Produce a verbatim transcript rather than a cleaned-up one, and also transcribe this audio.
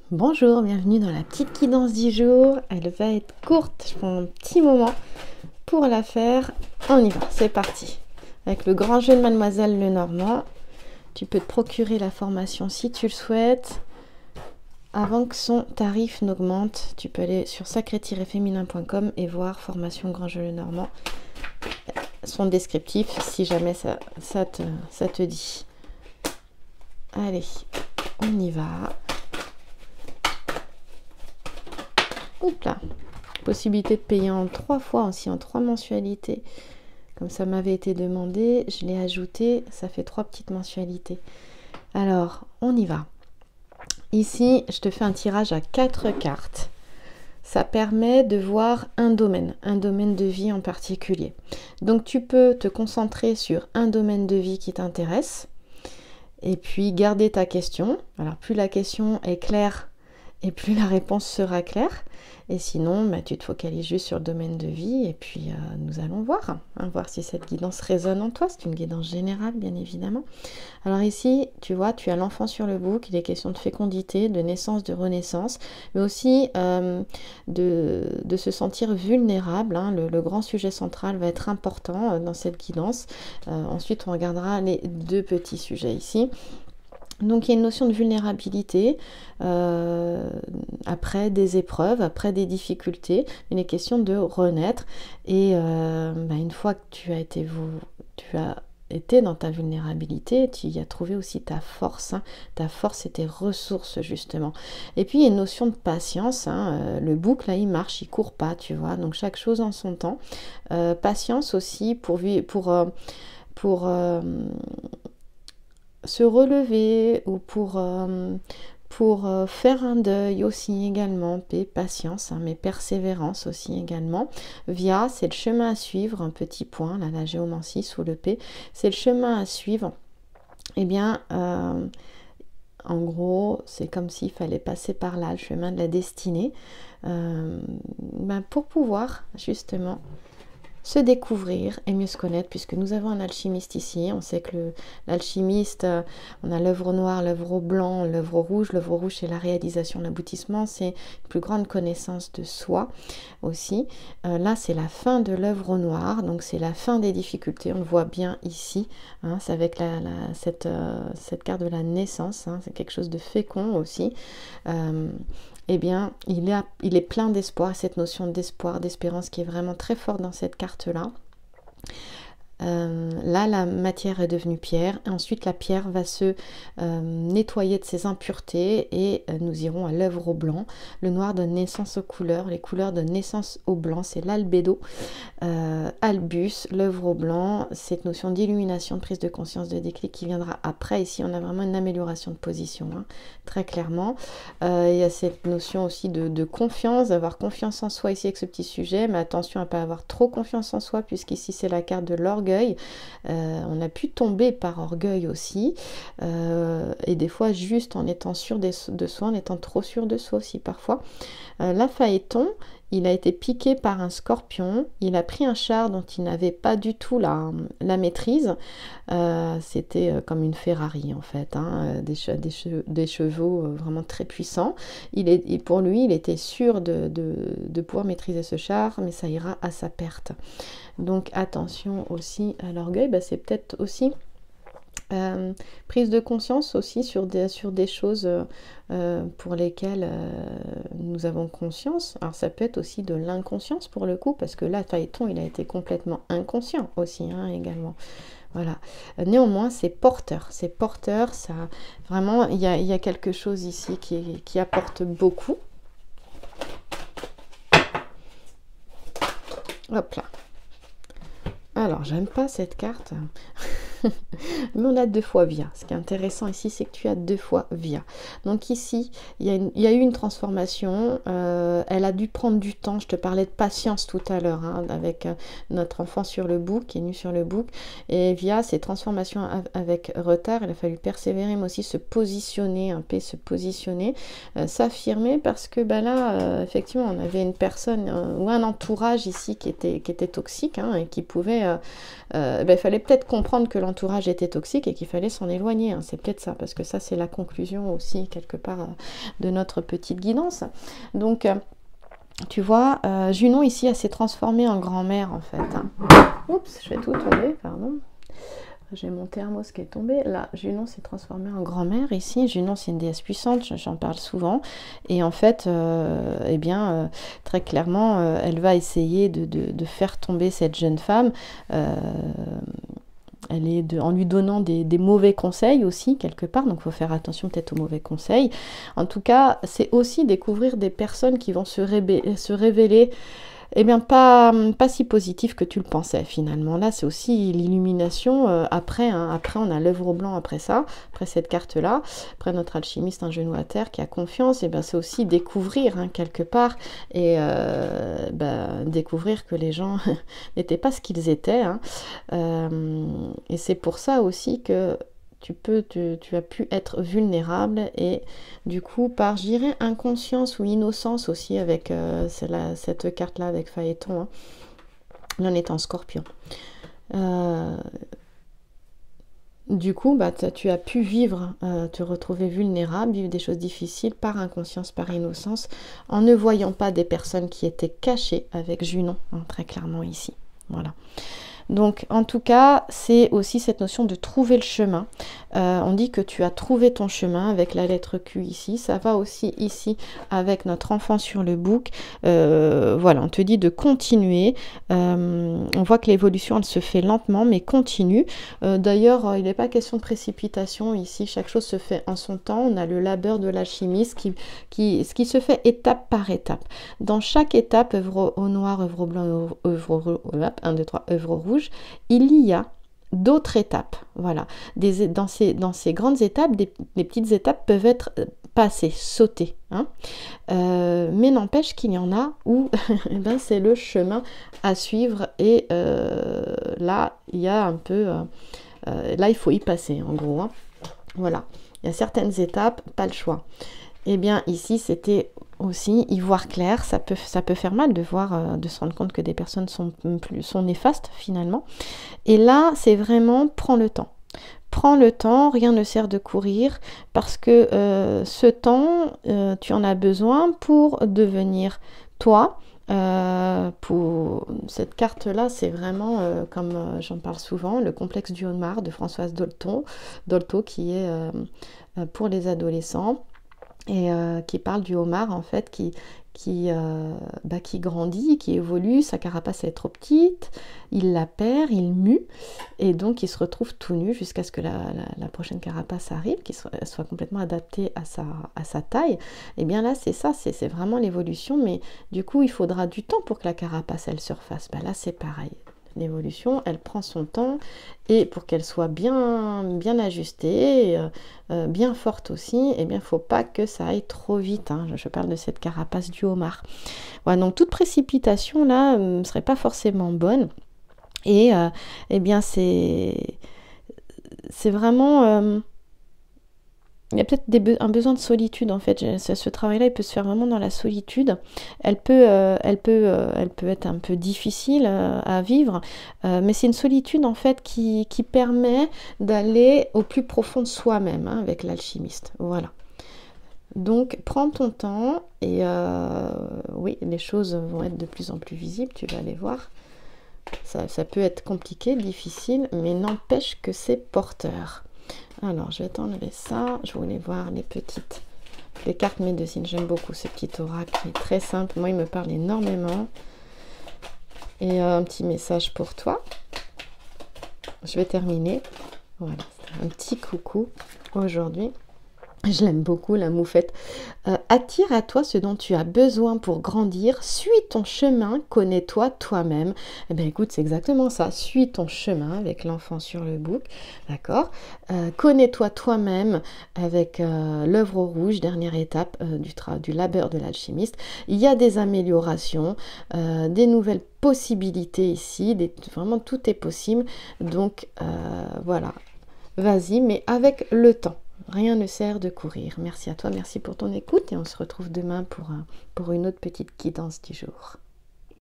Bonjour, bienvenue dans la petite guidance du jour. Elle va être courte, je prends un petit moment pour la faire. On y va, c'est parti. Avec le grand jeu de Mademoiselle Lenormand, tu peux te procurer la formation si tu le souhaites. Avant que son tarif n'augmente, tu peux aller sur sacré tiret féminin point com et voir formation grand jeu Lenormand. Son descriptif si jamais ça, ça, te, ça te dit. Allez, on y va. Oups là. Possibilité de payer en trois fois aussi, en trois mensualités. Comme ça m'avait été demandé, je l'ai ajouté, ça fait trois petites mensualités. Alors, on y va. Ici, je te fais un tirage à quatre cartes. Ça permet de voir un domaine, un domaine de vie en particulier. Donc, tu peux te concentrer sur un domaine de vie qui t'intéresse et puis garder ta question. Alors, plus la question est claire et plus la réponse sera claire. Et sinon, bah, tu te focalises juste sur le domaine de vie et puis euh, nous allons voir, hein, voir si cette guidance résonne en toi. C'est une guidance générale, bien évidemment. Alors ici, tu vois, tu as l'enfant sur le bouc, il est question de fécondité, de naissance, de renaissance, mais aussi euh, de, de se sentir vulnérable. Hein. Le, le grand sujet central va être important euh, dans cette guidance. Euh, ensuite, on regardera les deux petits sujets ici. Donc il y a une notion de vulnérabilité euh, après des épreuves, après des difficultés, il est question de renaître et euh, bah, une fois que tu as été, tu as été dans ta vulnérabilité, tu y as trouvé aussi ta force, hein, ta force et tes ressources justement. Et puis il y a une notion de patience, hein, euh, le bouc là il marche, il court pas, tu vois, donc chaque chose en son temps. Euh, patience aussi pour, pour, euh, pour euh, se relever ou pour, euh, pour euh, faire un deuil aussi également, paix, patience, hein, mais persévérance aussi également. Via, c'est le chemin à suivre, un petit point, là, la géomancie sous le P, c'est le chemin à suivre. Eh bien, euh, en gros, c'est comme s'il fallait passer par là, le chemin de la destinée, euh, ben pour pouvoir justement se découvrir et mieux se connaître, puisque nous avons un alchimiste ici. On sait que l'alchimiste, euh, on a l'œuvre noire, l'œuvre blanc, l'œuvre rouge. L'œuvre rouge, c'est la réalisation, l'aboutissement, c'est une plus grande connaissance de soi aussi. Euh, là, c'est la fin de l'œuvre noire, donc c'est la fin des difficultés. On le voit bien ici, hein, c'est avec la, la, cette, euh, cette carte de la naissance, hein, c'est quelque chose de fécond aussi. Euh, eh bien, il, a, il est plein d'espoir, cette notion d'espoir, d'espérance qui est vraiment très forte dans cette carte-là. Euh, là, la matière est devenue pierre. Et ensuite, la pierre va se euh, nettoyer de ses impuretés et euh, nous irons à l'œuvre au blanc. Le noir donne naissance aux couleurs. Les couleurs donnent naissance au blanc. C'est l'albédo. Euh, Albus, l'œuvre au blanc, cette notion d'illumination, de prise de conscience, de déclic qui viendra après. Ici, on a vraiment une amélioration de position, hein, très clairement. Euh, il y a cette notion aussi de, de confiance, d'avoir confiance en soi ici avec ce petit sujet, mais attention à ne pas avoir trop confiance en soi, puisqu'ici, c'est la carte de l'orgueil. Euh, on a pu tomber par orgueil aussi, euh, et des fois juste en étant sûr de, de soi, en étant trop sûr de soi aussi parfois. Euh, là, Phaéton, il a été piqué par un scorpion, il a pris un char dont il n'avait pas du tout la, la maîtrise, euh, c'était comme une Ferrari en fait, hein, des, che des, che des chevaux vraiment très puissants. Il est, et pour lui, il était sûr de, de, de pouvoir maîtriser ce char, mais ça ira à sa perte. Donc attention aussi à l'orgueil, bah, c'est peut-être aussi Euh, prise de conscience aussi sur des, sur des choses euh, pour lesquelles euh, nous avons conscience. Alors ça peut être aussi de l'inconscience pour le coup, parce que là, Phaéton, il a été complètement inconscient aussi, hein, également. Voilà. Néanmoins, c'est porteur. C'est porteur, ça, vraiment, il y a, y a quelque chose ici qui, qui apporte beaucoup. Hop là. Alors, j'aime pas cette carte. Mais on a deux fois via. Ce qui est intéressant ici, c'est que tu as deux fois via. Donc ici, il y a, une, il y a eu une transformation. Euh, elle a dû prendre du temps. Je te parlais de patience tout à l'heure, hein, avec euh, notre enfant sur le bouc, qui est nu sur le bouc. Et via ces transformations avec retard, il a fallu persévérer, mais aussi se positionner, un peu se positionner, euh, s'affirmer, parce que bah là, euh, effectivement, on avait une personne euh, ou un entourage ici qui était, qui était toxique, hein, et qui pouvait... Euh, euh, bah, il fallait peut-être comprendre que l'entourage entourage était toxique et qu'il fallait s'en éloigner. Hein. C'est peut-être ça, parce que ça, c'est la conclusion aussi, quelque part, euh, de notre petite guidance. Donc, euh, tu vois, euh, Junon, ici, elle s'est transformée en grand-mère, en fait. Hein. Oups, je vais tout tomber, pardon. J'ai mon thermos qui est tombé. Là, Junon s'est transformée en grand-mère ici. Junon, c'est une déesse puissante, j'en parle souvent. Et en fait, euh, eh bien, euh, très clairement, euh, elle va essayer de, de, de faire tomber cette jeune femme. Euh, elle est de, en lui donnant des, des mauvais conseils aussi, quelque part. Donc, il faut faire attention peut-être aux mauvais conseils. En tout cas, c'est aussi découvrir des personnes qui vont se, rébé- se révéler eh bien, pas, pas si positif que tu le pensais, finalement. Là, c'est aussi l'illumination. Euh, après, hein, après, on a l'œuvre au blanc après ça, après cette carte-là. Après, notre alchimiste, un genou à terre, qui a confiance, eh bien, c'est aussi découvrir, hein, quelque part, et euh, ben, découvrir que les gens n'étaient pas ce qu'ils étaient. Hein. Euh, et c'est pour ça aussi que tu, peux, tu, tu as pu être vulnérable et du coup, par, je dirais, inconscience ou innocence aussi avec euh, la, cette carte-là avec Phaéton, hein, là on est en scorpion. Euh, du coup, bah, tu as pu vivre, euh, te retrouver vulnérable, vivre des choses difficiles par inconscience, par innocence, en ne voyant pas des personnes qui étaient cachées avec Junon, hein, très clairement ici. Voilà. Donc, en tout cas, c'est aussi cette notion de trouver le chemin. Euh, on dit que tu as trouvé ton chemin avec la lettre Q ici. Ça va aussi ici avec notre enfant sur le bouc. Euh, voilà, on te dit de continuer. Euh, on voit que l'évolution, elle se fait lentement, mais continue. Euh, D'ailleurs, il n'est pas question de précipitation ici. Chaque chose se fait en son temps. On a le labeur de l'alchimiste qui, qui, ce qui se fait étape par étape. Dans chaque étape, œuvre au noir, œuvre au blanc, œuvre au un, deux, trois, œuvre au rouge, il y a d'autres étapes. Voilà. Des, dans, ces, dans ces grandes étapes, des, des petites étapes peuvent être passées, sautées. Hein. Euh, mais n'empêche qu'il y en a où eh ben, c'est le chemin à suivre. Et euh, là, il y a un peu... Euh, euh, là, il faut y passer, en gros. Hein. Voilà. Il y a certaines étapes, pas le choix. Eh bien, ici, c'était aussi y voir clair. Ça peut, ça peut faire mal de voir, euh, de se rendre compte que des personnes sont, plus, sont néfastes, finalement. Et là, c'est vraiment, prends le temps. Prends le temps, rien ne sert de courir, parce que euh, ce temps, euh, tu en as besoin pour devenir toi. Euh, pour cette carte-là, c'est vraiment, euh, comme euh, j'en parle souvent, le complexe du homard de Françoise Dolto, Dolto qui est euh, pour les adolescents. Et euh, qui parle du homard en fait qui, qui, euh, bah, qui grandit, qui évolue, sa carapace est trop petite, il la perd, il mue et donc il se retrouve tout nu jusqu'à ce que la, la, la prochaine carapace arrive, qu'il soit, soit complètement adaptée à sa, à sa taille. Et bien là c'est ça, c'est vraiment l'évolution, mais du coup il faudra du temps pour que la carapace elle surface. Bah, là c'est pareil. L'évolution, elle prend son temps et pour qu'elle soit bien, bien ajustée, euh, bien forte aussi, eh bien, il ne faut pas que ça aille trop vite. Hein. Je parle de cette carapace du homard. Voilà, donc toute précipitation là ne serait pas forcément bonne. Et euh, eh bien, c'est c'est vraiment... Euh, il y a peut-être be un besoin de solitude en fait. Ce, ce travail-là, il peut se faire vraiment dans la solitude. Elle peut, euh, elle peut, euh, elle peut être un peu difficile euh, à vivre, euh, mais c'est une solitude en fait qui, qui permet d'aller au plus profond de soi-même hein, avec l'alchimiste. Voilà. Donc, prends ton temps et euh, oui, les choses vont être de plus en plus visibles. Tu vas les voir. Ça, ça peut être compliqué, difficile, mais n'empêche que c'est porteur. Alors, je vais t'enlever ça. Je voulais voir les petites, les cartes médecine. J'aime beaucoup ce petit oracle qui est très simple. Moi, il me parle énormément. Et euh, un petit message pour toi. Je vais terminer. Voilà, un petit coucou aujourd'hui. Je l'aime beaucoup, la moufette. Euh, attire à toi ce dont tu as besoin pour grandir. Suis ton chemin, connais-toi toi-même. Eh bien, écoute, c'est exactement ça. Suis ton chemin avec l'enfant sur le bouc. D'accord euh, Connais-toi toi-même avec euh, l'œuvre au rouge, dernière étape euh, du, du labeur de l'alchimiste. Il y a des améliorations, euh, des nouvelles possibilités ici. Des, vraiment, tout est possible. Donc, euh, voilà. Vas-y, mais avec le temps. Rien ne sert de courir. Merci à toi, merci pour ton écoute et on se retrouve demain pour, un, pour une autre petite guidance du jour.